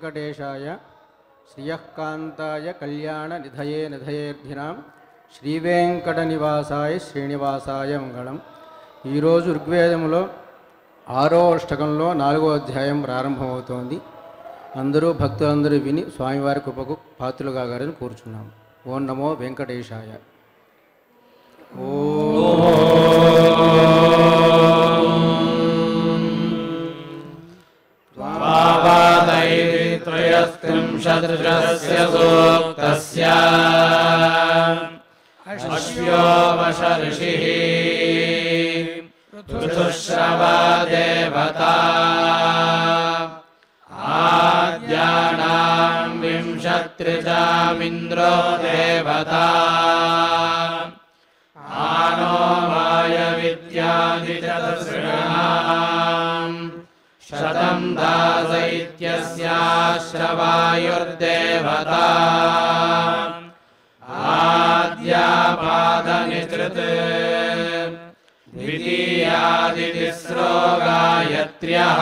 वेंकटेशाय श्रियःकान्ताय कल्याणनिधये निधयेर्भिनां శ్రీవేంకటనివాసాయ శ్రీనివాసాయ మంగళం. ఈరోజు ఋగ్వేదములో 6వ అష్టకంలో 4వ అధ్యాయం ప్రారంభమవుతోంది. అందరూ భక్తులందరూ విని స్వామివారి కృపకు పాత్రులు కాగారని కోరుచున్నాం. ఓం నమో వెంకటేశాయ. अश्व्यो वश ऋषिः ऋतुश्रवा देवता आद्यानां विंशत्रिजामिन्द्रो देवता आनो वायविद्यादिचतुर्षणां शतं दासैत्यस्याश्रवायुर्देवता आद्यापादनिसृत् द्वितीयादितिस्रो गायत्र्यः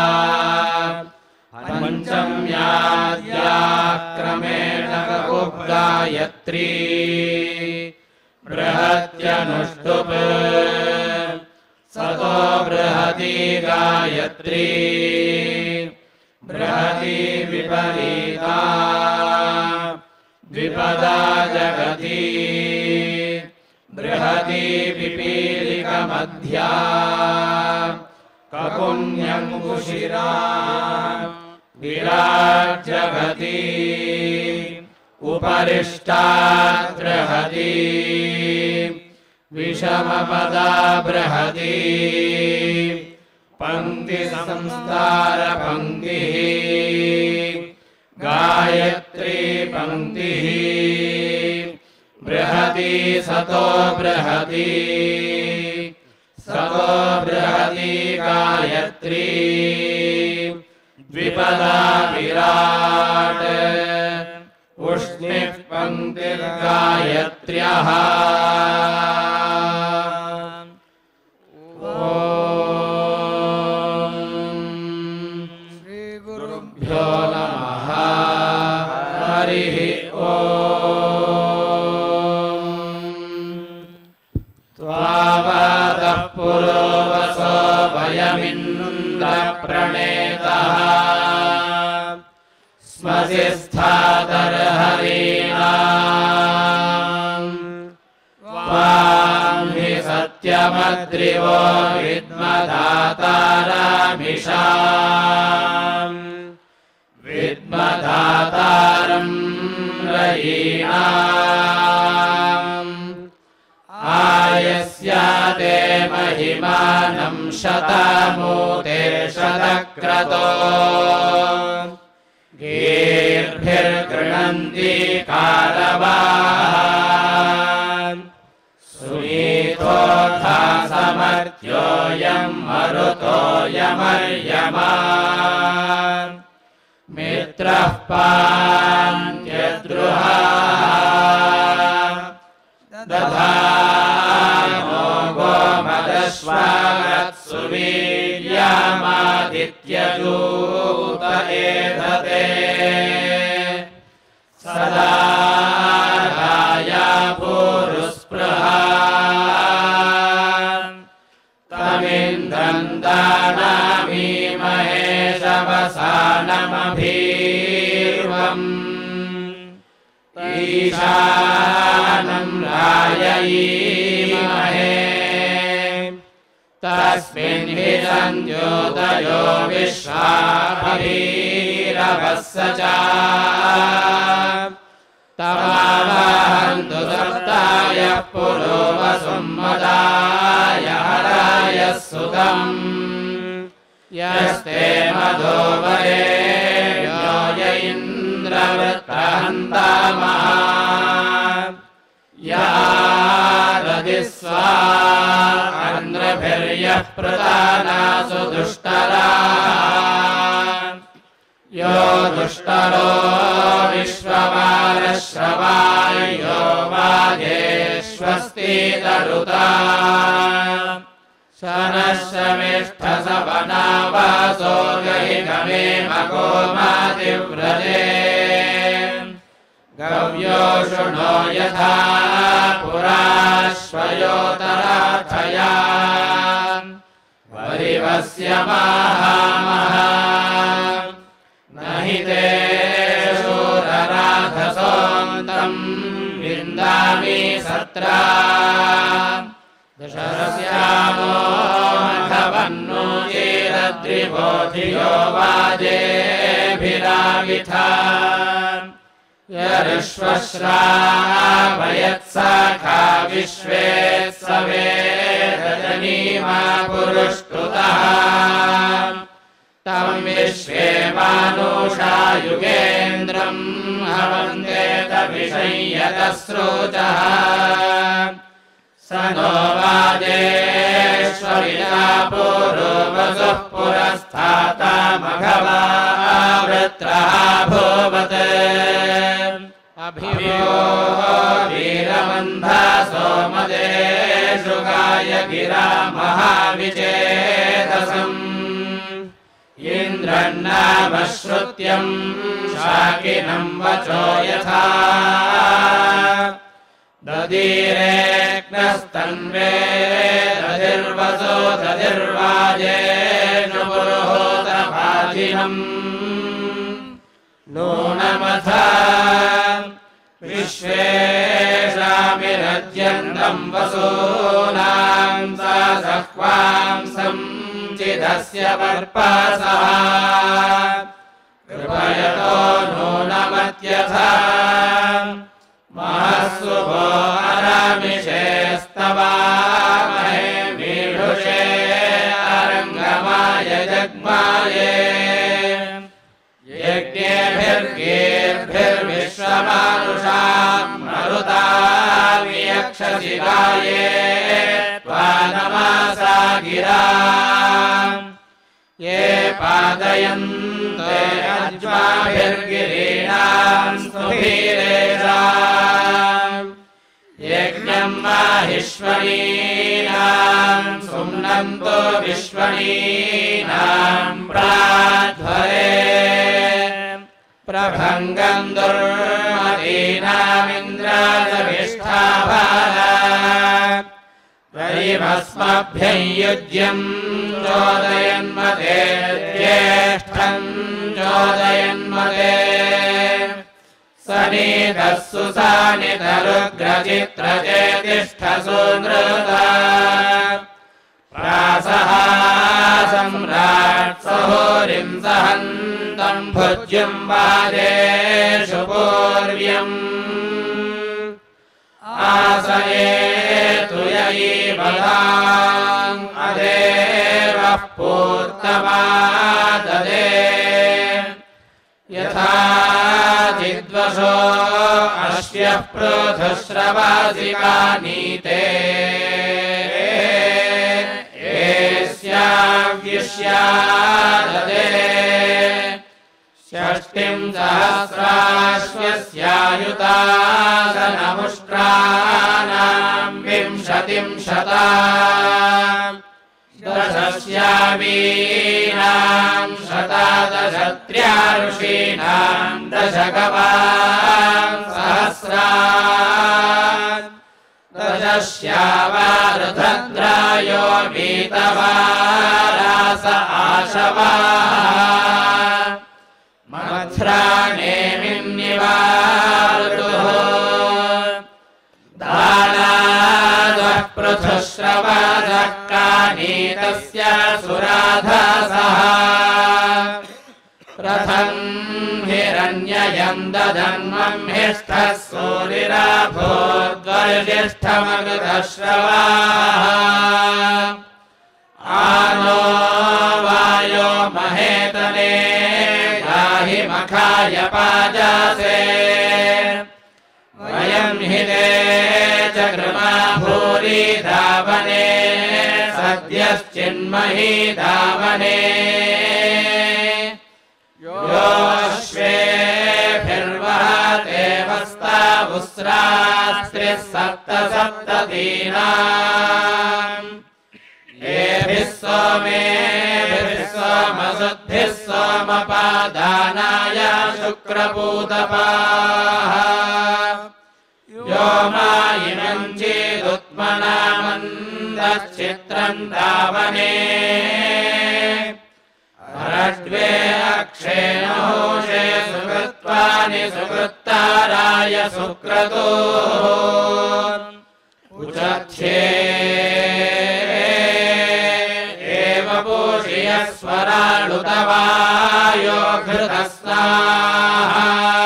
पञ्चम्याद्याक्रमेण गायत्री बृहत्यनुष्टुप् सतो बृहती गायत्री बृहती विपरीता द्विपदा जगती बृहती पिपीलिकमध्या ककुन्यङ्कुशिरा विराट् जगती उपरिष्टात् बृहती विषमपदा बृहती पङ्क्तिसंस्तारपङ्क्तिः गायत्री पंक्तिः बृहती सतो बृहती गायत्री द्विपदा विराट् उष्णिः पंक्तिर्गायत्र्यः श्री गुरुभ्यो नमः. हरिः त्वावादः पुरोवसो वयमिन्द्रप्रणेतः स्मसि स्थातर्हरीणाम् त्वां हि सत्यमद्रिवो विद्मधातारामिषाम् विद्मधातारं रयीणाम् आयस्याते महिमानं शतमूते शतक्रतो गीर्भिर्गृह्णन्ति कारवान् सुनीतोऽथा समर्त्योऽयं मरुतोऽयमर्यमा मित्रः पान्त्यद्रुहा दधानो गोमदश्वागत्सु वीर्यमादित्यजूत एधते सदा गाया पूरुस्पृहा तमिन्द्रं दानामीमहे शवसानमभीर्वम् ईशानं राययीमहे तस्मिन् हि सन्द्योदयो विश्वाभीरवस्य च तमावहन्तु सप्तायः पुरोवसुम्मदाय हराय सुतम् यस्ते मधो वरेण्यो य इन्द्रवृत्तहन्तामः यारदिस्वा अन्ध्रभिर्यः प्रदानासु दुष्टरा यो दुष्टरो विश्ववारश्रवायो वाजेष्वस्ति दरुता शनश्रमिष्ठसवनावासो गहिगमे मकोमातिव्रजे गव्यो शृणो यथा पुराश्वयोतरार्थया वरिवस्य माहामहा न हि ते शूरराधसोऽन्तम् विन्दामि सत्रा दशरस्यामो मघवन्नो चेरद्रिबोधियो वाजेभिराविथा यरिश्वश्रावयत्साखा विश्वे सवेदजनीमा पुरुष्टुतः तं विश्वे मानुषा युगेन्द्रं हवन्तेत विषय्यतस्रोचः स नो वाजेष्वरिया पूर्वसुः पुरस्थाता मघवा वृत्रः भूवत् अभिव्यो वीरमन्धा सोमदेषु गाय गिरा महाविचेतसम् इन्द्रन्नामश्रुत्यम् शाकिनम् वचो यथा ददीरेक्नस्तन्वे दधिर्वसो दधिर्वाजेषु पुरोहोतभाजिनम् नूनमथ विश्वेषामिरज्यन्तम् वसूनाम् सा सह्वांसम् चिदस्य वर्पासः कृपयतो नूनमत्यथा महस्सुभो अरामिषेस्तवामहे मीढुषे अरङ्गमाय जग्माये यज्ञेभिर्गीर्भिर्विश्वमानुषाम् मरुतावियक्षशिवाये त्वा नमासा गिरा ये पादयन्ते अज्वाभिर्गिरीणाम् स्तुभिरेषाम् यज्ञम् माहिष्वणीनाम् सुम्नन्तो विश्वणीनाम् प्राध्वरे प्रभङ्गम् दुर्मदीनामिन्द्राजविष्ठाभारा वरिभस्मभ्ययुज्यम् चोदयन्मते ज्येष्ठम् चोदयन्मते सनिधः सुसानिधरुग्रचित्रचेतिष्ठसु नृता प्रासः सम्राट् सहोरिम् सहन्तम् भुज्युम् वाजेषु पूर्व्यम् आसयेतु ययीवताम् अदेवः पूर्तमाददे यथा चिद्वशो अश्यः पृथुश्रवासिका नीते एस्याव्युष्याददे षष्टिम् सहस्राश्वस्यायुतासनमुष्ट्राणाम् विंशतिम् शता दशस्यावीनाम् शतादशत्र्याऋषीणाम् दशगवाम् सहस्रा दशस्यावारुधद्रायो वीतवारास आशवाः मथ्राणेमिन्निवारुः दानादः पृथुश्रवादः कानीतस्य सुराधासः रथम् हिरण्ययम् दधन्वम् हिष्ठः सूरिराभूद्वर्जिष्ठमगधश्रवाः आनो वायो महेतने गाहि मखाय पाजासे वयम् हि ते चकृमा भूरि धावने सद्यश्चिन्महि धावने योऽश्वेभिर्वहते वस्तावुस्रास्त्रिः सप्तसप्ततीनाम् वसुद्भिः सोमपादानाय शुक्रपूतपाः यो मा इमम् चेदुत्मना मन्दश्चित्रम् दावने अरड्वे अक्षेणहोषे सुकृत्वानि सुकृत्ताराय सुक्रतो उचध्ये एव पूषयस्वराळुतवायो घृतस्नाः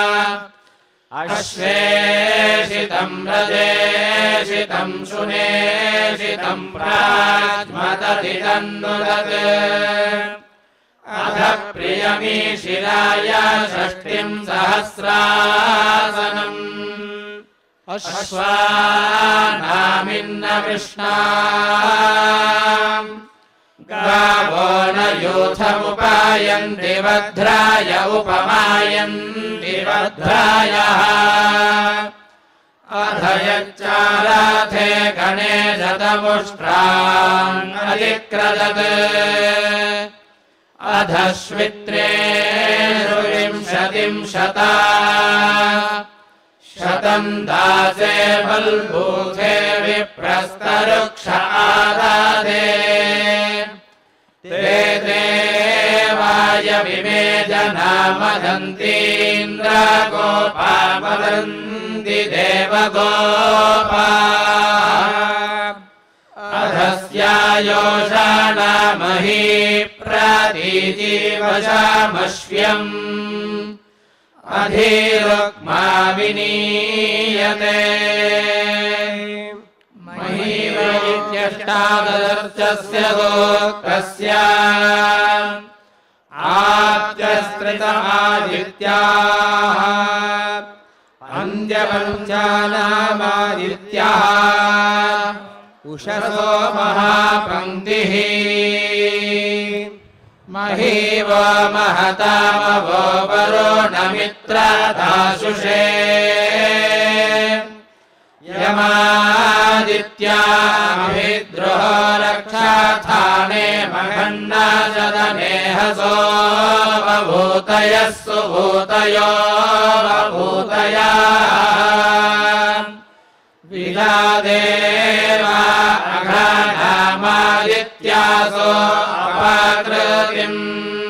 अश्वेषितम् रजेषितम् शुनेषितम् प्राज्मदधितन्नुदत् अथ प्रियमीशिराय षष्टिम् सहस्रासनम् अश्वानामिन्न कृष्णा गावो न यूथमुपायन्ति वध्राय उपमायन्ति वध्रायः अथ यच्चाराथे गणे शतमुष्ट्रान् अधिक्रदत् अधश्वित्रे विंशतिम् शता शतम् दासे बल्बूथे विप्रस्तरुक्ष आदादे ते देवाय विमेजना मदन्तीन्द्रगोपा वदन्ति देवगोपा अधस्यायोषाणामही प्रतीजीवशामश्व्यम् अधीरुक्मा विनीयते महीवैत्यष्टादशस्य गोत्रस्य आद्यस्त्रितमादित्याः अन्त्यपञ्चानामादित्याः उषसो महापङ्क्तिः महीवो महतामवो वरुणमित्रदाशुषे यमादित्याभिद्रोहो रक्षाथाने मघन्नाशदनेहसो बभूतयः सुभूतयो बभूतया विदादेवा अघानामादित्यासो अपाकृतिम्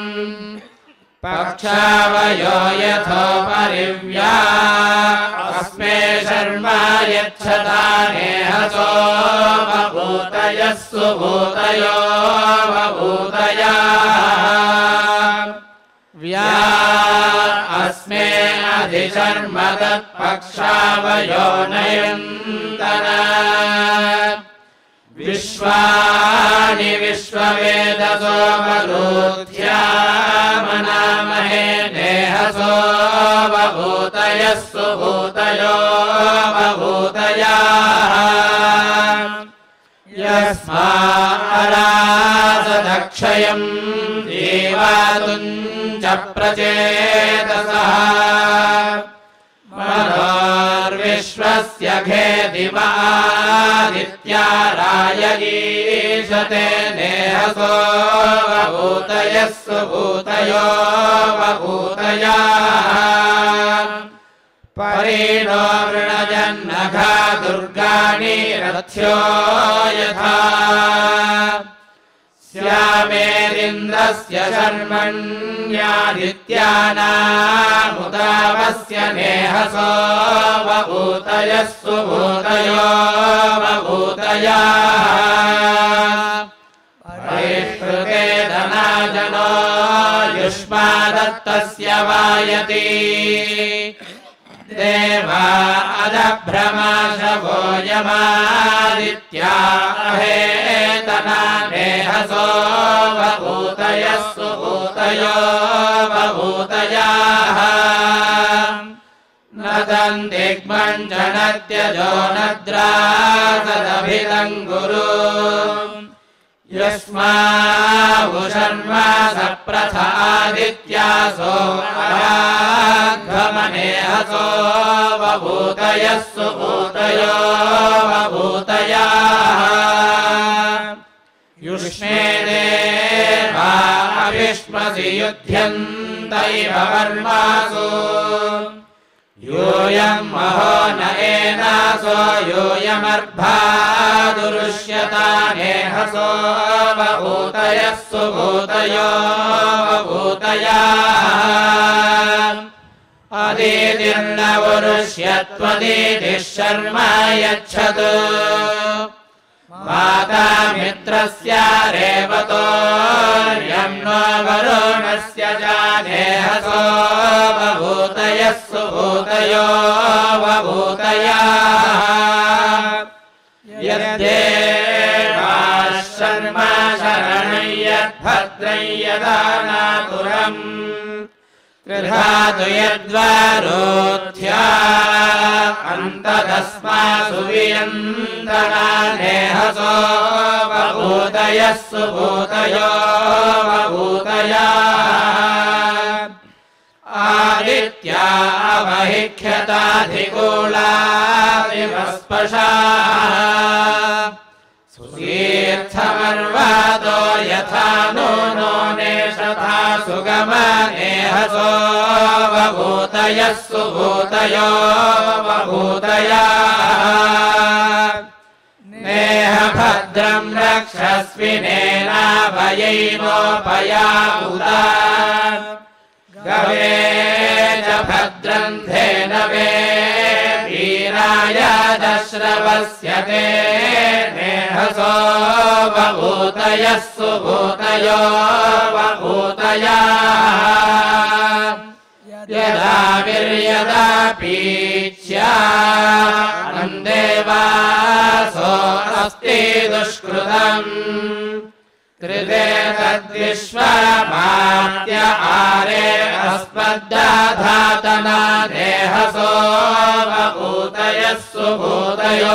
पक्षावयो यथोपरिव्या अस्मे शर्मा यच्छतानेहसो बभूतयः सुभूतयो बभूतया व्या अस्मे अधिशर्म तत्पक्षावयो नयन्तना विश्वानि विश्ववेदसो बलूध्यामनामहे नेहसो बभूतयः सुभूतयो बभूतया यस्मारासदक्षयम् जीवातुम् च प्रचेतसः मनोर्विश्वस्य घेदिमादित्या रायगीषते नेहसो बभूतयः सुभूतयो बभूतया परेणो वृणजन्नघा दुर्गाणि रथ्यो यथा स्यामेरिन्द्रस्य शर्मण्यादित्यानामुदावस्य नेहसो बभूतयः सुभूतयो बभूतया परिष्कृते धनाजनो युष्मादत्तस्य वायति देवा अदभ्रमाशवो यमादित्या अहेतना नेहसो बभूतयः सुभूतयो बभूतया न तन्दिग्मञ्जनत्यजो नद्रासदभिदम् गुरु यस्मावुशर्मा सप्रथादित्यासो आघमनेहसो बभूतयः सुभूतयो बभूतया युष्मे देवा अभिष्ट युष्मसि युध्यन्त इव वर्मासु यूयं महो न एनासो यूयमर्भादुरुष्यतानेहसो वभूतयः सुभूतयो वभूतयाः अदितिर्न वरुष्यत्वदितिः शर्मा यच्छतु माता मित्रस्य रेवतोर्यं नो वरुणस्य जानेहसो वभूतयः सुभूतयो वभूतयाः यद्देवाः शर्मा शरणं यद्भद्रं यदानातुरम् कृधातु यद्वारोध्या अन्तदस्मासु वियन्दनानेहसो वभूतयः सुभूतयो वभूतयाः आदित्या अवहिख्यताधिकूलादिवस्पशाः सुतीर्थमर्वादो यथा नो नेशथा सुगमनेहसो वभूतयः सुभूतयो वभूतयाः नेह भद्रं रक्षस्विनेनाभयैनोपयाहुता गवे च भद्रं धेनवे वीराय दश्रवस्य ते नेहसो वभूतयः सुभूतयो वभूतयाः यदा वीर्यदा पीच्या अन्देवासो अस्ति दुष्कृतम् कृते तद्विश्वमात्य आरे अस्मद्दाधातना देहसो वभूतयः सुभूतयो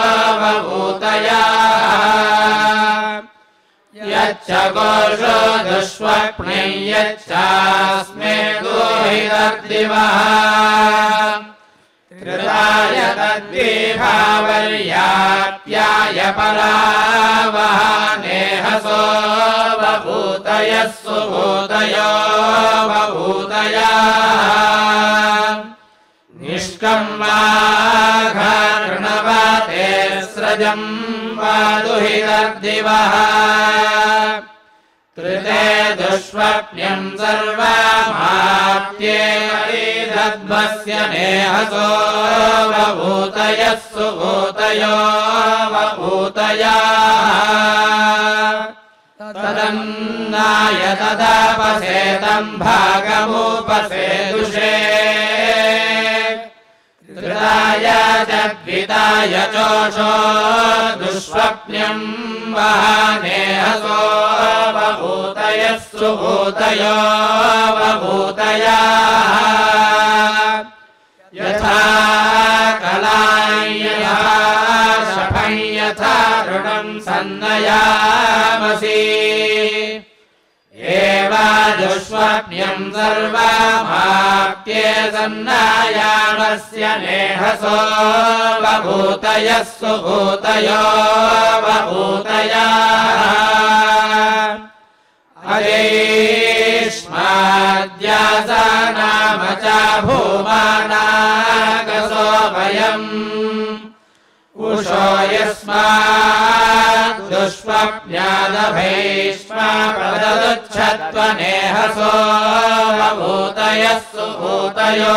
वभूतयाः यच्च गोषो दुष्वप्ने यच्चास्मे दुहितर्दिवः कृताय तद्विभावर्याप्याय परावः नेहसो वभूतयः सुभूतयो वभूतयाः निष्कम्माघर्णवते स्रजं वा दुहितर्दिवः कृते दुष्वप्न्यं सर्वमाप्त्येदद्वस्य नेहसो वभूतयः सुभूतयो वभूतयाः तदन्नाय तदापसेदं भागमुपसेदुषे कृताय जद्विताय चोषो दुष्वप्न्यं वहानेहसो वभूतयः सुभूतयो वभूतयाः यथा कलां यथा शफं यथा ऋणं सन्नयामसि एवा दुष्वप्न्यं सर्वमाप्त्ये सन्नायामस्य नेहसो वभूतयः सुभूतयो वभूतयाः अजैष्माद्यासा नाम च भूमानागसो वयम् उषो यस्मात् दुष्वप्न्यादभैष्मा प्रददुच्छत्वनेहसो वभूतयः सुभूतयो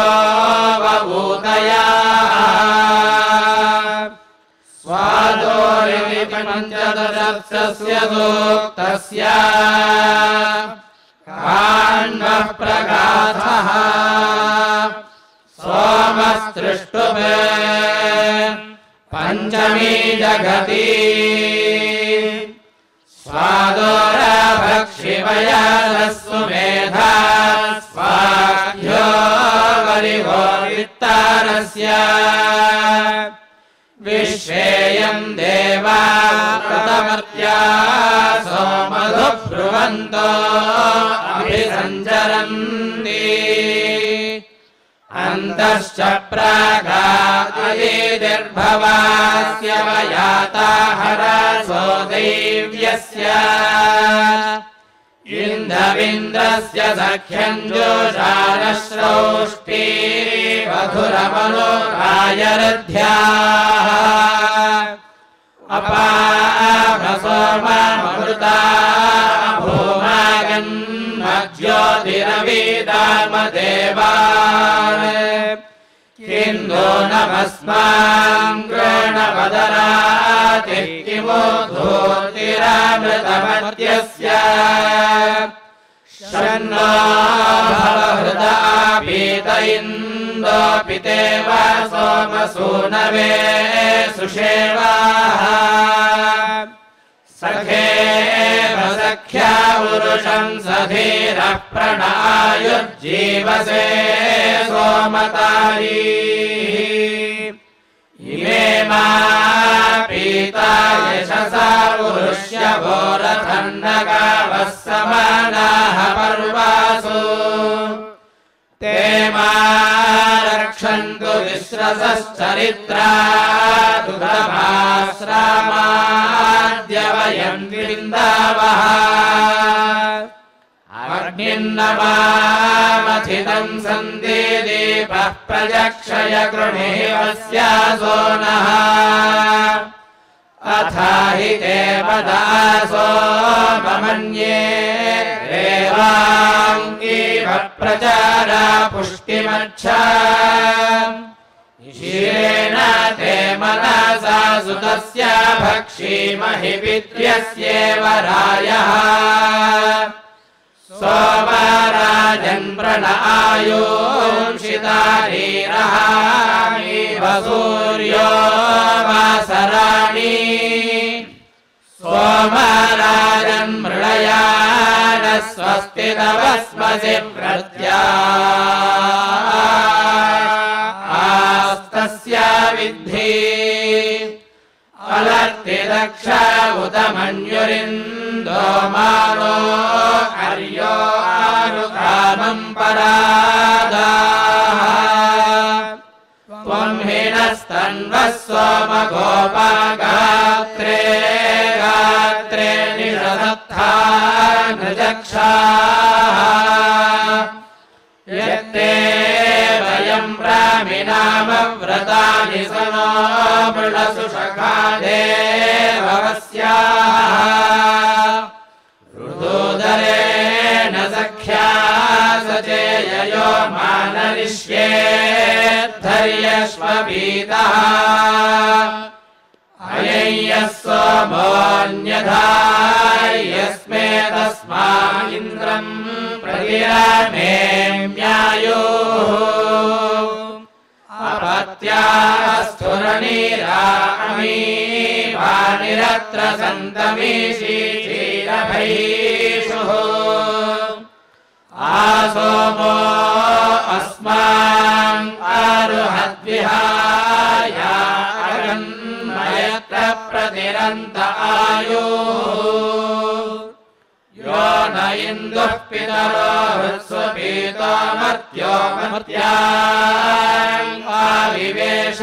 वभूतयाः स्वादोरिति पञ्चदशस्य सूक्तस्य काण्डः प्रगाथः सोमस्तृष्टुभे पञ्चमी जगति स्वादोरभक्षिवयसु मेधा स्वाध्यो वरिवो वित्तारस्य विश्वेयं देवा कृतमर्त्या सोमधुब्रुवन्तो अभिसञ्चरन्ति अन्तश्च प्रागादिर्भवास्य वयाता हरसो दैव्यस्य इन्द्रविन्द्रस्य सख्यं जोषानश्रौष्टी मधुरमनुरायरध्याः अपाभसोममृता भूमागन्मज्योतिरवीदामदेवान् किन्दो नमस्मान् गृणवदरातिः किमो धूतिरामृतमर्त्यस्य शन्नो भवहृदा पीत इन्दो पितेव सोमसूनवे सुषेवाः सखेव सख्या उरुषं सधीरः प्रणायुर्जीवसे सोमतारी इमे मा पीता यशसा उरुष्य भोरथन्नगावः समानाः पर्वासु ते मा रक्षन्तु विश्रसश्चरित्रा दुर्गभाश्रामाद्य वयं विन्दावः अग्निन्नमामथितं सन्ति दीपः प्रजक्षय गृणीवस्यासो नः अथाहि देवदासो ममन्ये देवाङ्गीव प्रचारा पुष्टिमच्छा शिरेण ते मनसा सुतस्य भक्षीमहि पित्र्यस्येव रायः सोमराजन् प्रणआयोंषितारीरहामीव सूर्यो वासराणि सोमराजन् मृळयान स्वस्ति तवस्मसि प्रत्या आस्तस्य विद्धि अलर्ति दक्ष उत मन्युरिन्दो मानो हर्यो आनुकामं परादाः त्वं हिनस्तन्वः सोमगोपा गात्रे गात्रे निषदत्था नृजक्षाः यत्ते वयं ब्राह्मिणामव्रतानि सनो मृळसुषखा देववस्याः ऋतोदरेण सख्या सचेययो मानरिष्येद्धर्यश्वपीतः अयं यः सोमोऽन्यथा यस्मे तस्मादिन्द्रम् प्रतिरामेम्यायुः अपत्यास्थुरनीरामी वानिरत्र सन्तमीशीचीरभैषुः आसोमो अस्मान् आरुहद्विहाय अगन्मयत्र प्रतिरन्त आयुः यो न इन्दुः पितरो हृत्स्वपीतो मर्त्यो मर्त्यान् आविवेश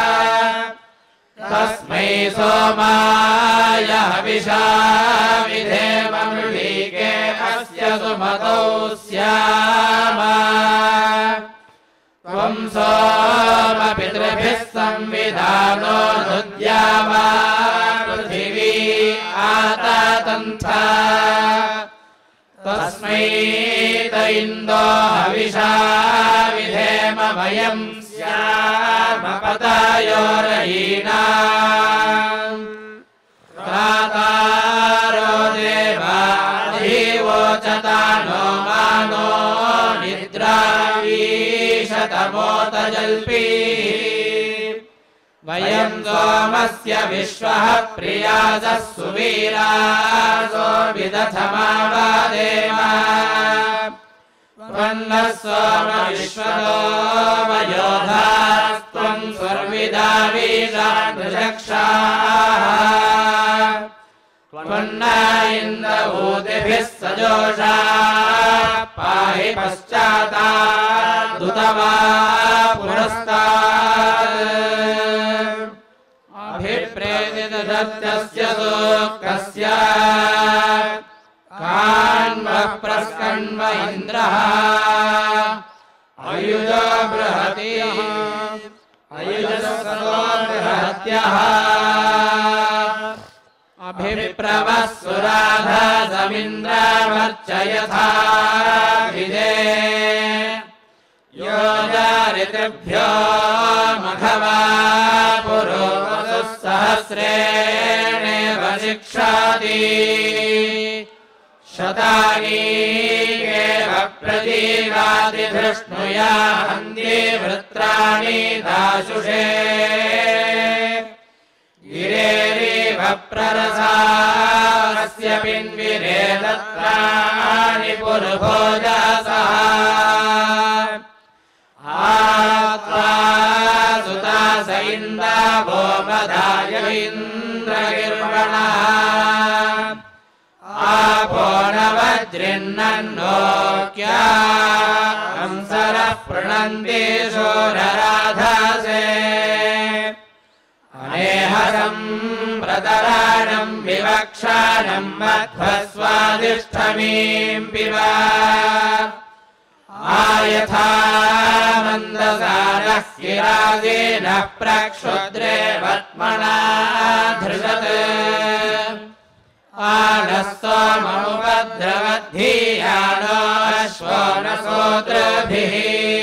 तस्मै सोमाय हविषा विधेम मृळीके अस्य सुमतौ स्याम त्वं सोमपितृभिः संविधानो नुद्यावा पृथिवी आतातन्था तस्मै त इन्दो हविषा विधेम वयं स्याम पतायोरयीणाम् प्रातारो देवाधिवोचता नो मानो निद्रावीशतमोतजल्पी वयं सोमस्य विश्वः प्रियासः सुवीरासो विदथमावादेव त्वन्नः सोम विश्वतो वयोधास्त्वं स्वर्विदावीशान्दृशक्षाः त्वन्न इन्द्रभूतिभिः सजोषा पाहि पश्चातादुतवा पुरस्तात् अभिप्रेतितसत्यस्य सूक्तस्य कान्व प्रस्कण्व इन्द्रः अयुजो बृहति अयुजसो बृहत्यः अभिप्रवः सुराधसमिन्द्रामर्चयथा विदे योजारितृभ्यो मघवा पुरोवसुः सहस्रेणेव शिक्षाति शतानीकेव प्रतीगाति धृष्णुया हन्ति वृत्राणि दाशुषे गिरेरिव प्ररसास्य पिन्विरे दत्राणि पुरुभोजसः आत्वा सुता स इन्द्रावो मदाय इन्द्रगिर्वणः आपो न वज्रिन्नन्नोक्या हंसरः पृणन्ति शूरराधसे अनेहरम् प्रतराणम् विवक्षाणम् मध्वस्वादिष्ठमीम् पिबा आयथा मन्दसारः किरागेनः प्रक्षुद्रे वत्मना धृषत् आनः सोममुपद्रवद्धीयानो अश्वो न सोत्रभिः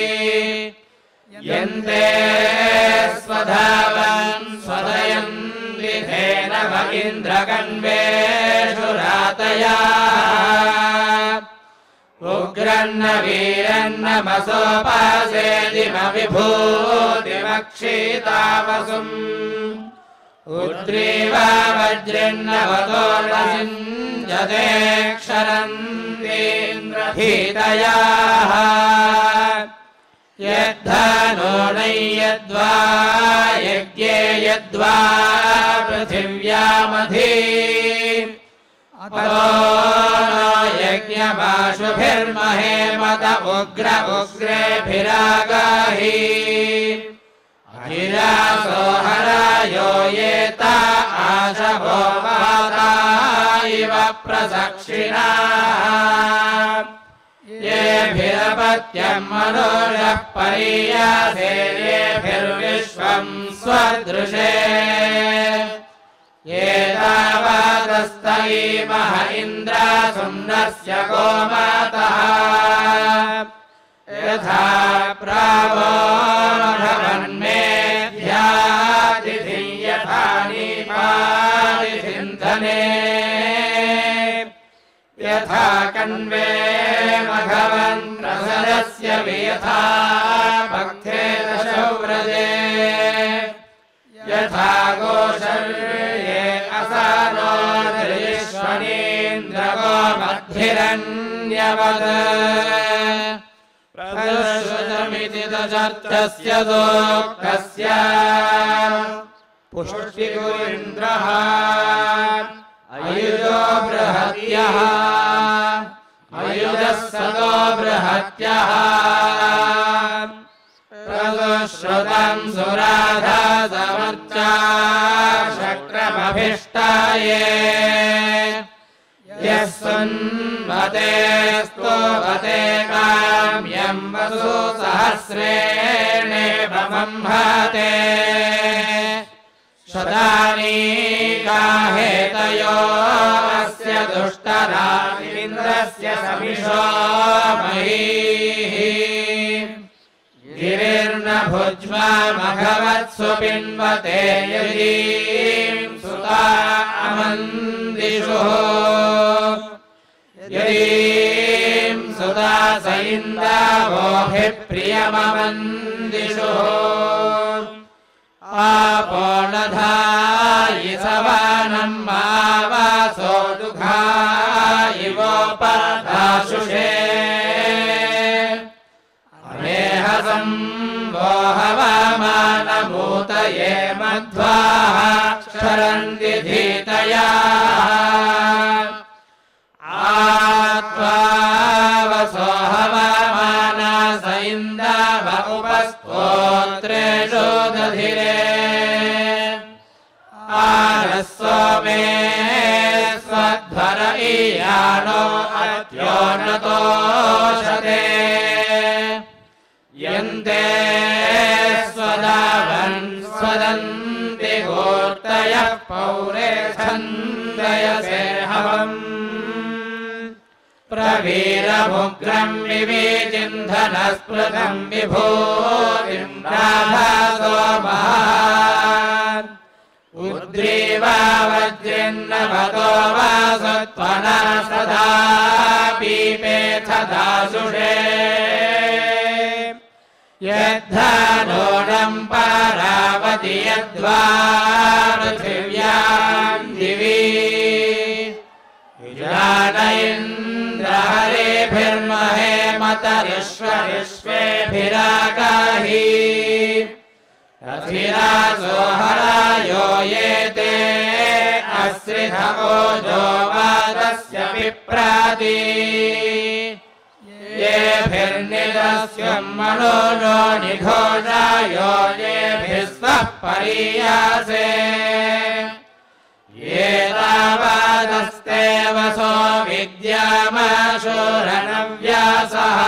यन्ते स्वधावन् स्वदयन् विधेन व इन्द्रकण्वेषु रातया उग्रन्न वीरन्नमसोपासेदिमविभूतिमक्षीतावसुम् उद्रीवा वज्रिन्नवतोर्वसिञ्जते क्षरन्तीन्द्रभीतयाः यद्धानो यद्वा यज्ञे यद्वा पृथिव्यामधि अतो यज्ञमाशुभिर्महेमत उग्र उग्रेभिरागाहि अहिरासो हरायो येता आशवो वाता इव प्रदक्षिणा येभिरपत्यम् मनोजः परीयासे येभिर्विश्वम् स्वदृशे एतावादस्तयीमः इन्द्रासुम्नस्य गोमातः यथा प्रावो भवन्मेध्यातिथि यथा नीपातिथिन्धने यथा कण्वे मघवन्त्रसरस्य वियथा भक्ते दशव्रजे यथा गोशर्ये असानोर्विश्वनीन्द्रगो मद्भिरन्यवद प्रदुष्टमिति दशर्थस्य दोक्तस्य पुष्टिगुरिन्द्रः अयुजो बृहत्यः अयुजः सदो बृहत्यः प्रदुश्रुतम् सुराधासमर्चा शक्रमभिष्टाये यः सुन्वते स्तोवते काम्यम् वसु सहस्रेणेव बम्भते शतानीकाहेतयो अस्य दुष्टराजिन्द्रस्य समिषो महीः गिरिर्न भुज्मा मघवत्सु पिन्वते यदीम् सुता अमन्दिषुः यदीम् सुता स इन्द्रावोऽभिप्रियममन्दिषुः आपो न धायि सवानम् मावासो दुघायिवोपदाशुषे अनेहसम् वो हवामानभूतये मध्वाः क्षरन्ति धीतया आत्वा वसो हवामानास इन्द्राव उपस्तोत्रेषु दधिरे आनः सोमे मध्वर ईयानो अत्योन्नतोषते यन्ते स्वदावन् स्वदन्ति गोर्तयः पौरे छन्दयसे हवम् प्रवीरमुग्रम् विवेचिन्धनस्पृतम् विभूतिम् राधासो महान् उद्रीवा वज्रिन्नवतो वासत्वना सदा पीपेथ दासुषे यद्धानोऽणम् पारावति यद्वा पृथिव्याम् दिवि विजान इन्द्रहरेभिर्महे मतरिष्वेभिरागाहि रथिरासो हरायो ये ते अस्रिधवोजो वादस्य विप्राति येभिर्निदस्यम् मनोनो निघोषायो येभिः स्वः परीयासे ये तावादस्ते वसो विद्यामाशोरनव्यासः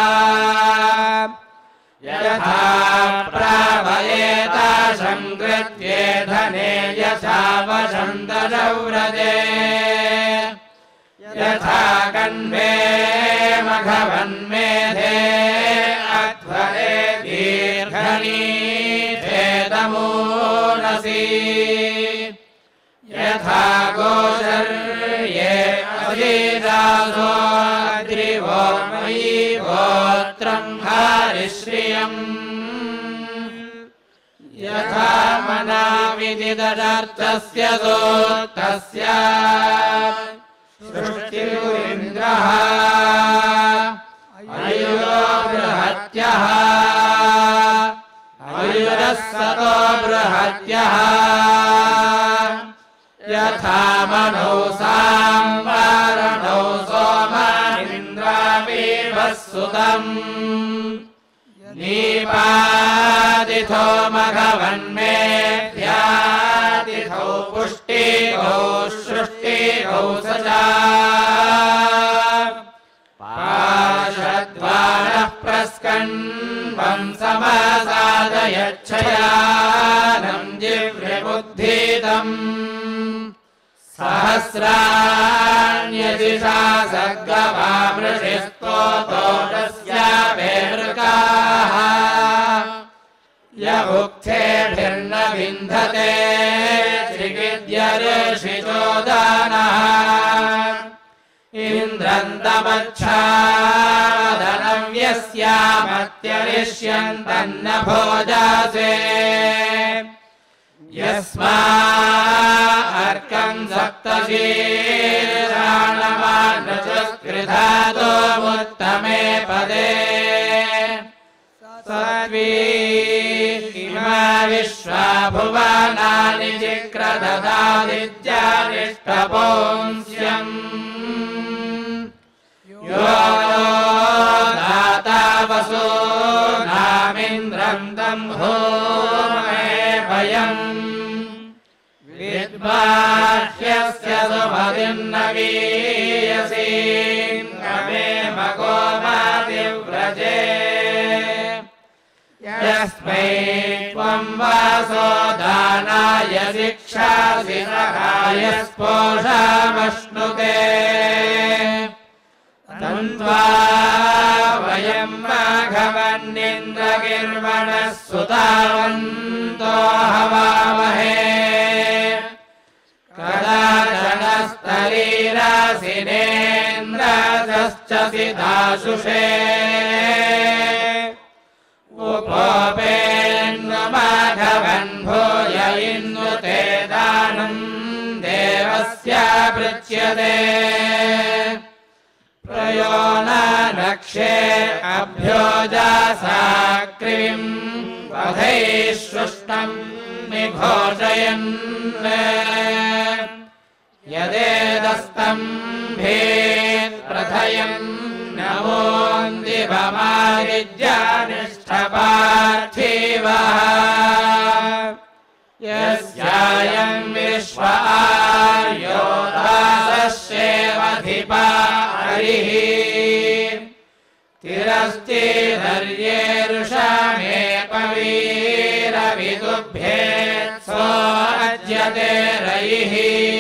यथा प्रावयेताशम् कृत्ये धने यथा वसन्तजव्रजे यथा कण्वे मघवन्मेधे अध्वरे दीर्घनीथे तमूनसि यथा गोचर्ये अजीदासो अद्रिवो मयि गोत्रम् हरिश्रियम् यथा मनाविदिदर्थस्य सूक्तस्य सृष्टिरिन्द्रः अयुरो बृहत्यः अयुरः सतो बृहत्यः यथा मनौ सांवारणौ सोमानिन्द्रावीभः सुतम् नीपादिथो मघवन्मेध्यादिथौ पुष्टिगौ सृष्टिगौ सजा पाशद्वारः प्रस्कन्वम् समासादयच्छयानम् जिह्वबुद्धिदम् सहस्राण्यजिषा सर्गवामृषिस्तोतोषस्यावेवृकाः य उक्थेभिर्न विन्धते त्रिगिद्यऋषिचोदानः इन्द्रन्तमच्छादनव्यस्यामत्यरिष्यन्तन्न भोजासे यस्मा अर्कम् सप्तशीर्षाणमानचस्कृधातो मुत्तमे पदे सत्वी इमा विश्वा भुवनानि जिक्रददादित्यानिष्टपोंस्यम् यो दाता वसूनामिन्द्रम् तम् भूमे भयम् विद्बाह्यस्य सुमतिर्न वीयसीन्नमे मगोमादिव्रजे यस्मै त्वम् वासो दानाय शिक्षासि सहायस्पोषामश्नुते तन्त्वा वयम् माघवन्निन्द्रगिर्वणः सुतावन्तो हवामहे कदाचनस्तरीरासिनेन्द्राजश्च सिदाशुषे उपोपेन्नुमाघवन् भूय इन्नुते दानम् देवस्य पृच्यते प्रयो नक्षे अभ्योजासाक्रिम् वधैश्रुष्टम् निघोषयन् यदेदस्तम्भेत् प्रथयन् नमोऽन्दिवमारिज्यानिष्ठपार्थिवः यस्यायम् विश्व आर्यो दासस्ये अधिपा हरिः तिरस्तिर्येरुषमेकवीरविदुभ्येत्सो अज्यते रयिः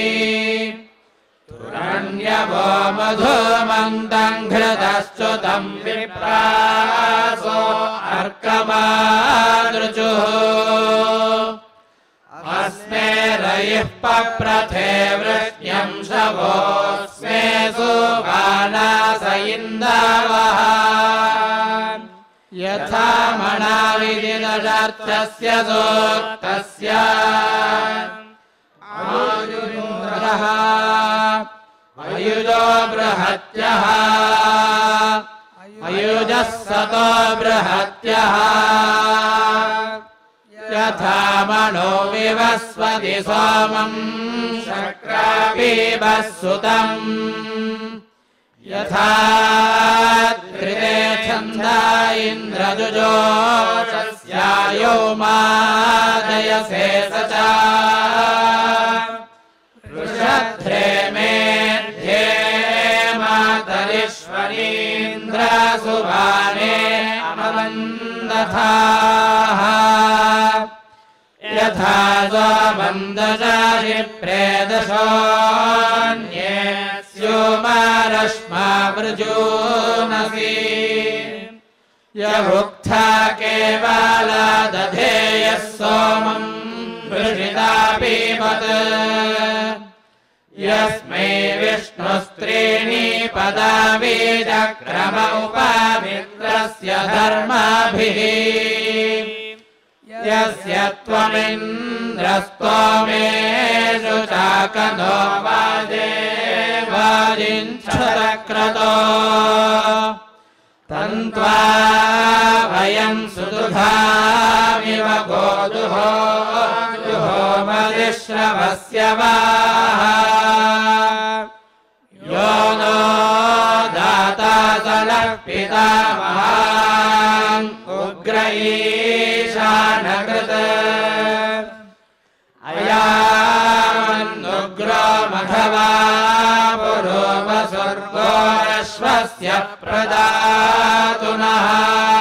तुरण्यवो मधुमन्तम् घृतश्च्युतं विप्रासो अर्कमादृचुः अस्मे रयिः पप्रथे वृष्ण्यं शवोऽस्मे सुवानास इन्दवः यथा मणाविदिदशर्थस्य सूक्तस्य आयुरिन्द्रः अयुजो बृहत्यः अयुजः सतो बृहत्यः यथा मनो विवस्वति सोमं शक्रापीबः सुतम् यथा त्रिते छन्दा इन्द्रजुजोषस्यायो मादयसे स च वृषध्रे मेध्ये मातरिश्वरीन्द्रसुवाने अमवन्दथाः यथा सोमन्दशासि प्रेदशोऽन्ये स्योमारश्मा वृजोनसि यभुक्था केवला दधेयः सोमं वृषिता पीबत् यस्मै विष्णुस्त्रीणि पदानि चक्रम उपमित्रस्य धर्माभिः यस्य त्वमिन्द्रस्तोमेषु चाकनो वाजिञ्छक्रतो तन्त्वा वयं सुदुधामिव गोदुहो जुहोमरिश्रवस्य वाः यो नो दाता सलः पितामहान् उग्र ईशानकृत अयामन्नुग्रो मघवा पुरोपसर्गो अश्वस्य प्रदातुनः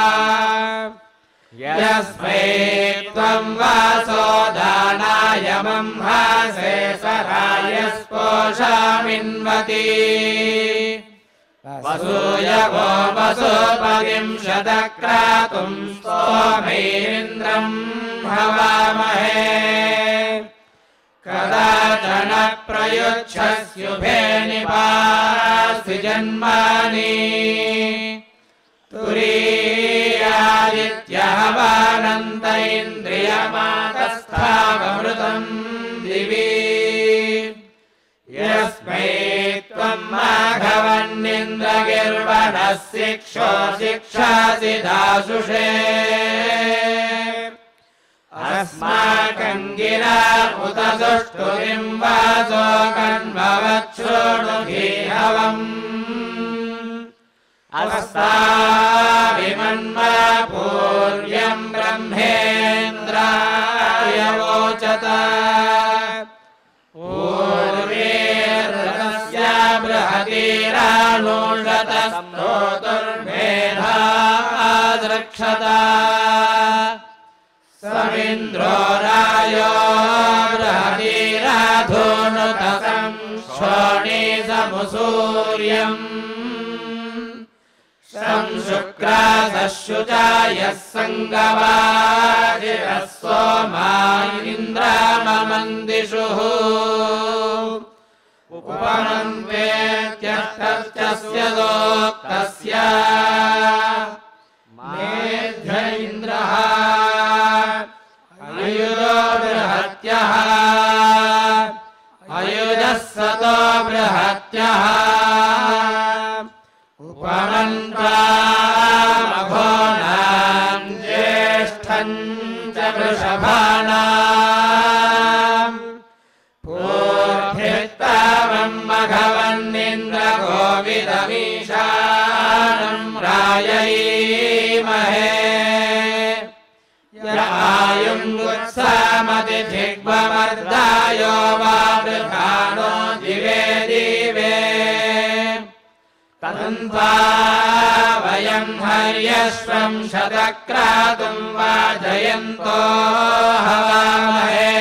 यस्मै त्वं वासो दानाय मंहासे सराय स्पोषामिन्वति वसूयवो वसुपतिं शतक्रातुं स्तोमैरिन्द्रं हवामहे कदाचन प्रयुच्छस्युभे निपासि जन्मानि तुरीयादित्यहवानन्त इन्द्रियमातस्थावमृतं दिवि यस्मै त्वं माघवन्निन्द्रगिर्वणः शिक्षो शिक्षासि दासुषे अस्माकं गिरा उत सुष्ठुरिं वासो कण्ववच्छृणुधीहवम् अस्ताविमन्मा पूर्यं ब्रह्मेन्द्राय वोचत पूर्वेर्रस्य बृहतीरानुषतस्तोतुर्मेधा द्रक्षत समिन्द्रो रायो बृहतीराधोनुतसं शोणीसमुसूर्यम् शुक्रासशुचायः सङ्गवाजिरः सोमा इन्द्राममन्दिषुः उपमन्वेत्यस्य दोक्तस्य मेध्य इन्द्रः अयुजो बृहत्यः अयुजः सतो बृहत्यः उपमन्वामघोनां ज्येष्ठं च वृषभानां पूर्भिर्तावं मघवन्निन्द्रगोविदमीशानं रायैमहे य आयुङ्गुत्सामतिथिग्वमर्दायो वा वृधानो दिवे दिवे हन्त्वा वयं हर्यश्वं शतक्रातुं वाजयन्तो हवामहे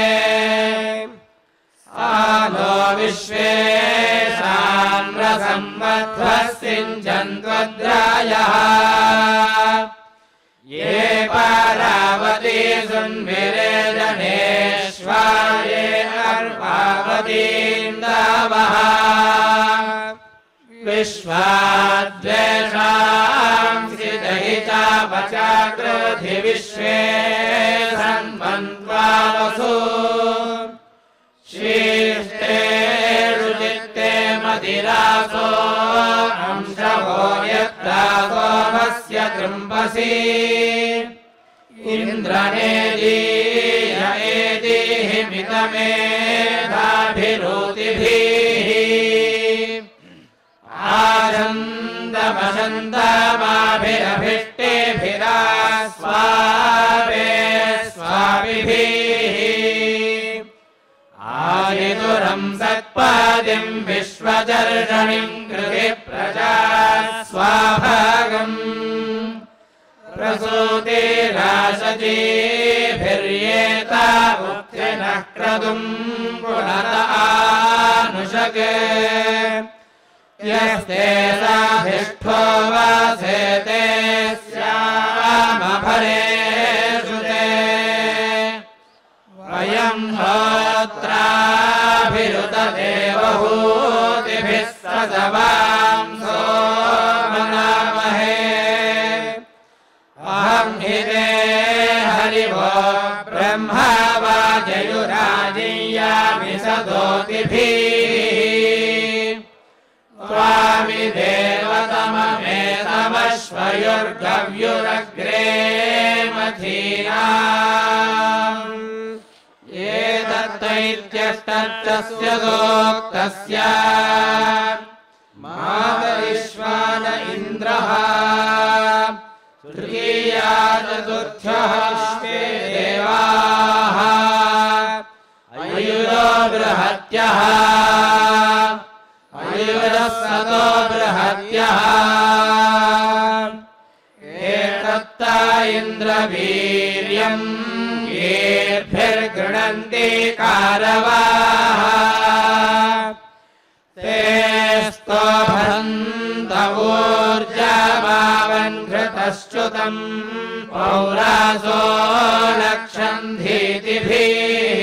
आनो विश्वेशां रसंवध्वः सिञ्चन्त्वद्रायः ये पारावती सुन्विरेजनेष्वा ये अर्वावतीं दावः विश्वाद्वेषांसि दहिता वचाकृधि विश्वे सन्वन्त्वावसु शीर्ष्टेषु चित्ते मदिरासो अंशवो यत्रा सोमस्य तृम्बसि इन्द्रनेदीय एदिः मितमेधाभिरूतिभिः आशन्दमशन्दमाभिरभिष्टेभिरास्वाभे स्वाभिभिः आयितुरं सत्पादिं विश्वदर्शनिं कृति प्रजा स्वाभागम् प्रसूतिराशजीभिर्येता उक्थिनः क्रतुं पुनत आनुषके यस्ते साधिष्ठो वासेते स्यामफलेषु ते वयं होत्राभिरुतदेवहूतिभिः सदवांसो मनामहे अहं हि ते हरिवो ब्रह्मा वाजयुराजीयामि सदोतिभिः त्वामि देवतममेतमश्वयुर्गव्युरग्रे मथीनाम् एतत्तैत्यष्टस्य दोक्तस्य मातरिश्वान इन्द्रः तृतीया चतुर्थ्यः अश्वे देवाः अयुरो बृहत्यः अयुरः सतो बृहत्यः एतत्ता इन्द्रवीर्यम् येर्भिर्गृणन्ति कारवाः ते स्तोभन्त ऊर्जामावन्घृतश्च्युतम् पौरासो नक्षन्धीतिभिः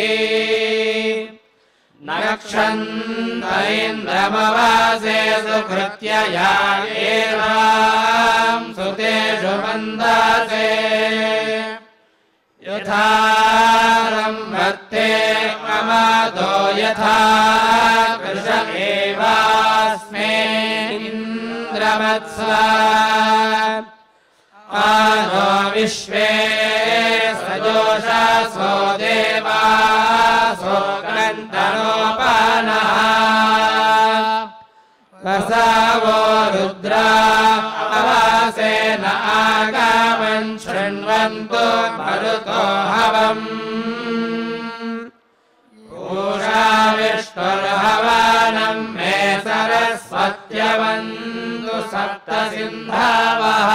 नक्षन्त इन्द्रमवासे सुकृत्य या एवां सुतेषु मन्दासे यथा रम्भते अमादो यथा कृश एवास्मे इन्द्रवत्सा आनो विश्वे सजोषासो देवासो ग्रन्तनोपानः वसावो रुद्रा अवासेन आगामन् शृण्वन्तु मरुतो हवम् पूषा विष्णुर्हवानं मे सरस्वत्यवन्तु सप्त सिन्धावः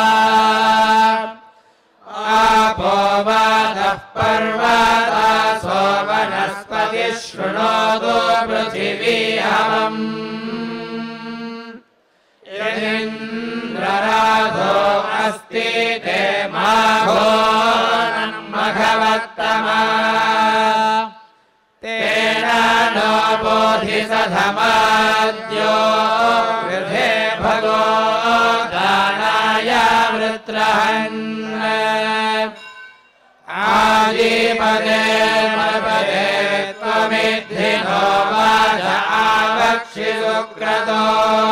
आपो वातः पर्वतासो वनस्पतिः शृणोतु पृथिवी हवम् यदिन्द्रराधो अस्ति ते माघो मघवत्तमा तेन नो बोधिसधमाद्यो वृधे भगो दानाय वृत्रहन् आदिपदे मपदे त्वमिद्धि नो वाच आवक्षि सुक्रतो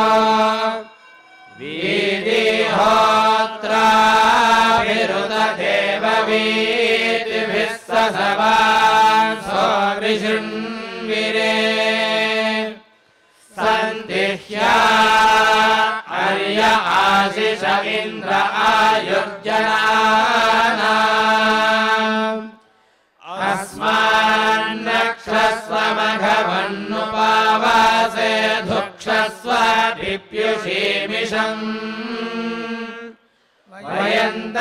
वीतिभिरुतदेववीतिभिः ससवांसो विशृण्विरे सन्दिह्या अर्य आशिष इन्द्र आयुर्जनानाम् अस्मान्नक्षस्वमघवन्नुपावासे धुक्ष रक्षस्व पिप्युषीमिषम् वयन्त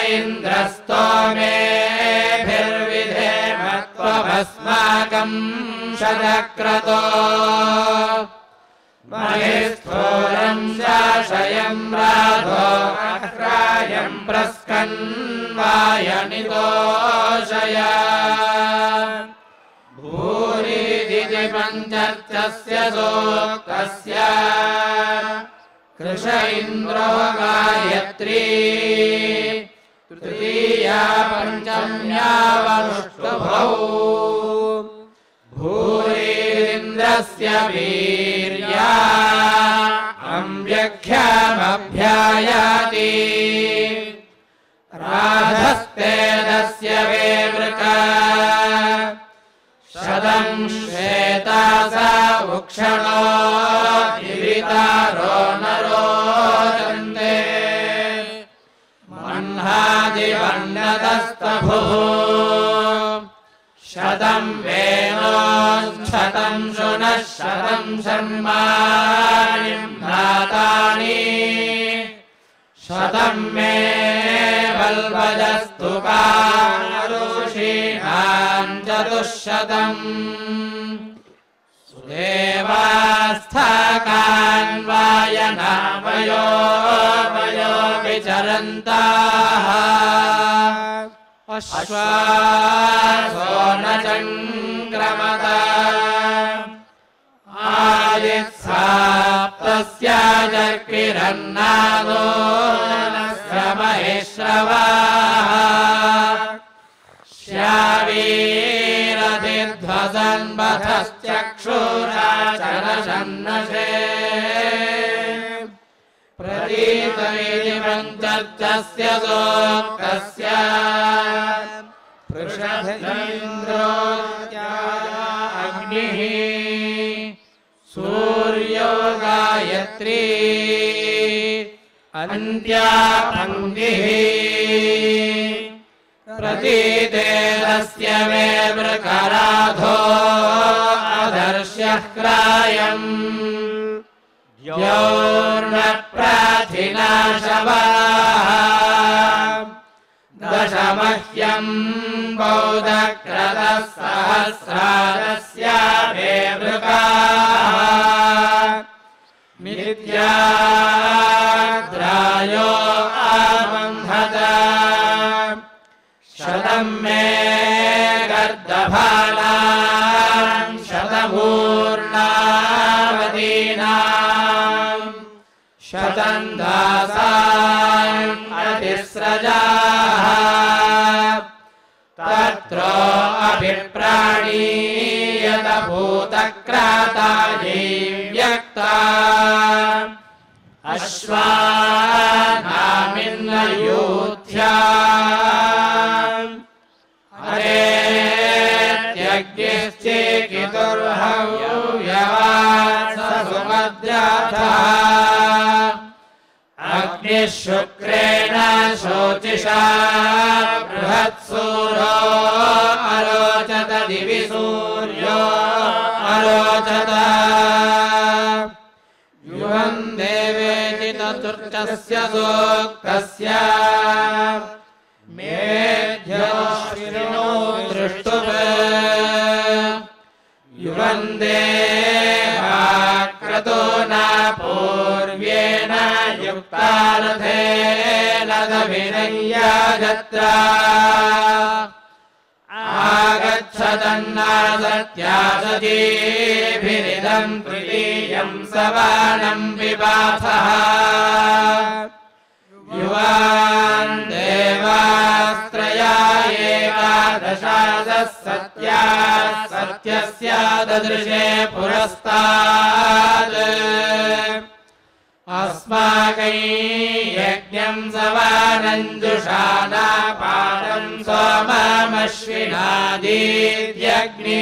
इन्द्रस्तोमेभिर्विधेम त्वमस्माकम् शतक्रतो महिस्थूरम् शासयम् राधो अक्रायम् प्रस्कन्वायनितोषय भूरिदिति पञ्चर्चस्य सोक्तस्य कृश इन्द्रो गायत्री तृतीया पञ्चम्या वनुष्टुभौ भूरिन्द्रस्य वीर्या अम्ब्यख्यामभ्यायाति राधस्तेदस्य वेवृका शतम् श्वेतासा उक्षणो जीवितारो नरोचन्ते मह्नादिवन्नतस्तभुः शतम् वेनोच्छतम् शुनः शतम् शर्माणि भ्रातानि शतम् मे बल्वजस्तु कारुषीणाम् चतुःशतम् सुदेवास्थाकान्वायनामयो वयो विचरन्ताः अश्वासो न चङ्क्रमत आदित्साप्तस्याजर्किरन्नादो नस्य महेश्रवाः श्यावीरतिध्वसन्बधश्चक्षुराचरशन्नशे प्रतीतमिति पञ्चर्चस्य सोक्तस्य पृषभेन्द्रोऽत्याया अग्निः सूर्यो गायत्री अन्त्या पङ्क्तिः प्रतीतेदस्य मे वृकराधो अदर्श्यः क्रायम् द्यौर्नप्राथिना शवाः दशमह्यम् बौद्धक्रतः सहस्रारस्य मे वृकाः मिथ्याद्रायो आबन्धत शतम् मे गर्दभानाम् शतमूर्णावतीनाम् शतम् दासाम् अतिस्रजाः तत्रो अभिप्राणीयत भूतक्रातायै व्यक्ता अश्वानामिन्नयूथ्या हरेत्यज्ञश्चेकितुर्हव्यवान् स सुमद्राथः अग्निः शुक्रेण शोचिषा बृहत्सूरो अरोचत दिवि सूर्यो अरोचत युवन् देवेति चतुर्थस्य सोक्तस्य मेध्यश्विनो दृष्टुप युवन् देवाक्रतो न पूर्व्येण युक्तारथेन दभिनय्यागत्रा आगच्छतन्नासत्यासतीभिरिदम् तृतीयम् सवानम् विपाथः युवान् देवास्त्रया एकादशादः सत्याः सत्यस्य ददृशे पुरस्तात् अस्माकै यज्ञम् सवानञ्जुषानापानम् सोममश्विनादीत्यग्नि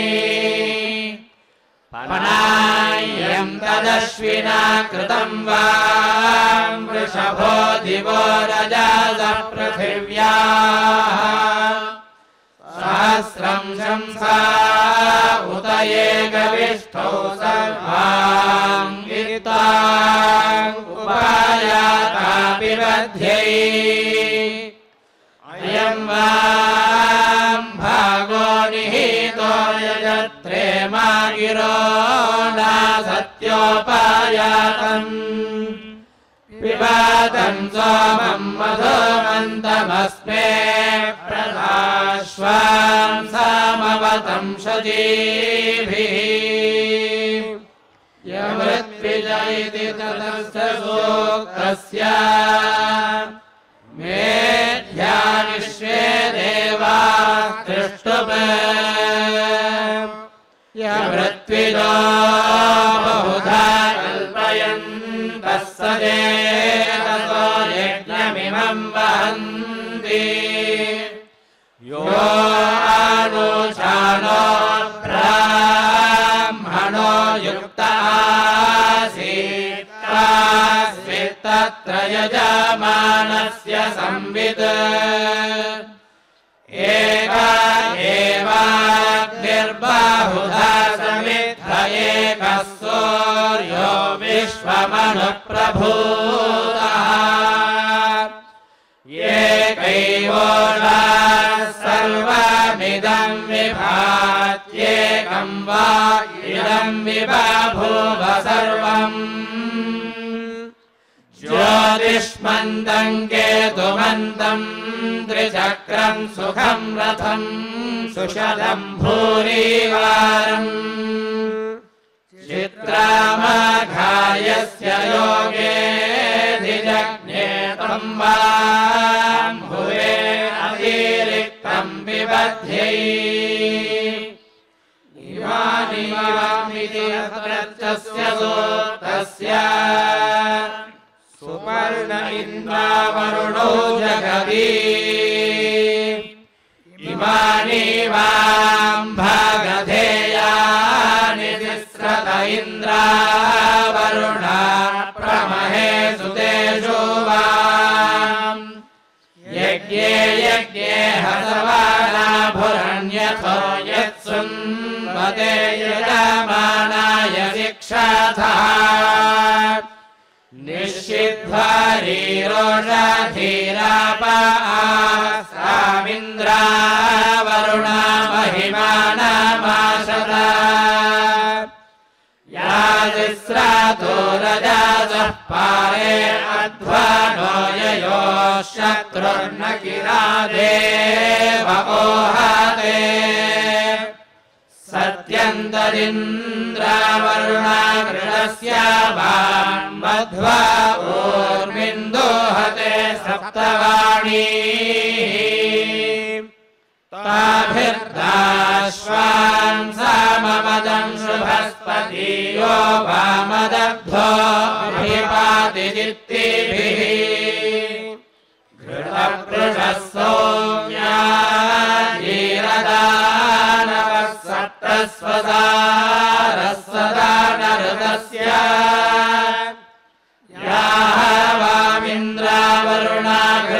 पनायम् तदश्विना कृतम् वा वृषभो दिवो रजास पृथिव्याः सा सहस्रं शंसा उत एकविष्टौ सर्वाङ्गिताम् उपायातापि बध्यै अयं वां भागो निहितो यजत्रे मा गिरो न सत्योपायातम् पिबतं सोमं मधुमन्तमस्मे प्रदाश्वां समवतं शजीभिः यमृत्विजयति ततस्य सूक्तस्य मेध्या विश्वे देवाः तिष्ठुमे यमृत्विजो बहुधा कल्पयन्तः सदेतसो यज्ञमिमं वहन्ति यो आनुषाणो ब्राह्मणो युक्त आसीत् तत्र यजमानस्य संवित् एका एवाग्निर्बाहुधा समिद्ध एकः सूर्यो विश्वमनुप्रभूतः एकैवोषः सर्वमिदं विभात्येकं वा इदं विबाभूव सर्वम् ज्योतिष्मन्तं केतुमन्तं त्रिचक्रं सुखं रथं सुषदं भूरिवारम् चित्रामाघायस्य योगे धिजज्ञे तं वां भुवे अतिरिक्तं विबध्यै इमानि वामिति अत्रत्यस्य सूक्तस्य सुपर्ण इन्द्रावरुणो जगति इमानि वां भागधेयानि तिस्रत इन्द्रावरुणा प्रमहे सुतेषु वां यज्ञे यज्ञे हसवानाभुरण्यथो यत्सुन्वते यजमानाय शिक्षाथः निश्चिद्धारीरोषधीरापासामिन्द्रावरुणा महिमानामाशता यादिस्रातो रजासः पारे अध्वानो ययोः शत्रुर्न किरा देव ओहाते सत्यन्तरिन्द्रावरुणा कृणस्य वां मध्वा ऊर्मिन्दोहते सप्तवाणीः ताभिर्दाश्वां साममदं शुभस्पतियो वामदब्धो अभिपाति चित्तिभिः घृतपृषः सौम्या धीरदानवः सप्तस्वसारः सदा नरदस्य याः वामिन्द्रावरुणा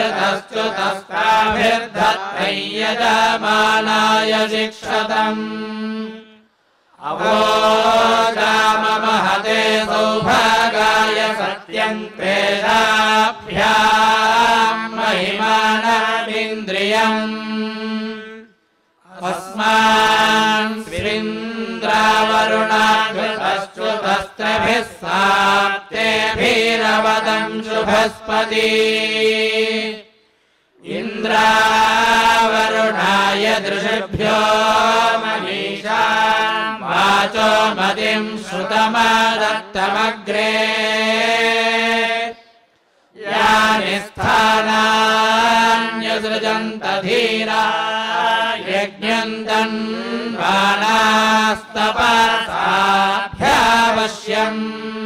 घृतश्च्युतस्ताभिर्धत्तै यजमानाय शिक्षतम् अवोचाममहते सौभागाय सत्यं तेषाभ्यां महिमानमिन्द्रियम् अस्मान् स्विन्द्रावरुणा घृतश्च्युतस्त्रभिः साप्तेभिरवदं शुभस्पति इन्द्रावरुणाय दृशिभ्यो मनीषां वाचो मतिं श्रुतमादत्तमग्रे यानि स्थानान्यसृजन्त धीरा यज्ञन्तन्वानास्तपसाभ्यावश्यम्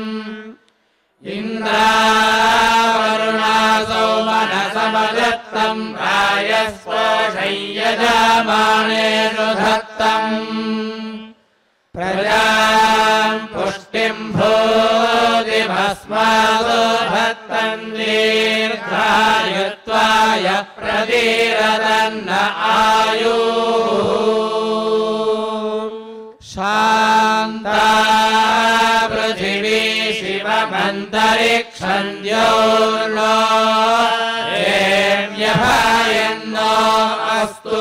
इन्द्रावरुणासौ मनसमदत्तं रायस्पोषै यजमानेषु धत्तम् प्रजां पुष्टिं भूदिमः अस्मासु भक्तं दीर्घायुत्वाय प्रदीरदन्न आयुः शान्ता पृथिवी शिवमन्तरिक्षं द्योर्नो देव्यभयन्नो अस्तु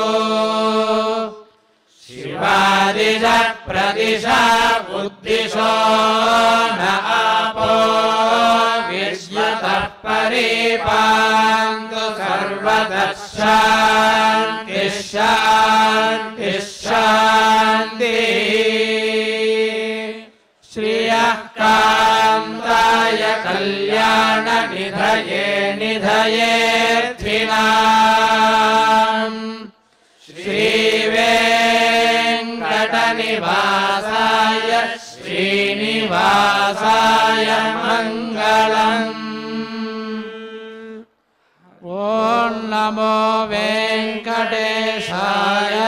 शिवादिश प्रदिशा बुद्धिशो न आपो विश्वतः परिपान्तु सर्वतः शान्तिः शान्तिः शान्तिः श्रियः कान्ताय कल्याणनिधये निधयेऽर्थिनाम् श्रीवेङ्कटनिवासाय श्रीनिवासाय मङ्गलम् ॐ नमो वेङ्कटेशाय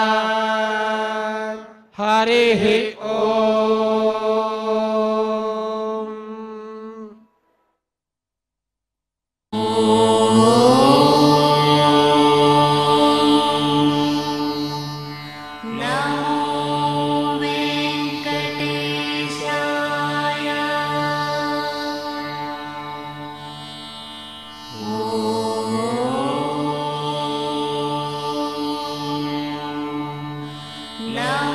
हरिः ॐ No.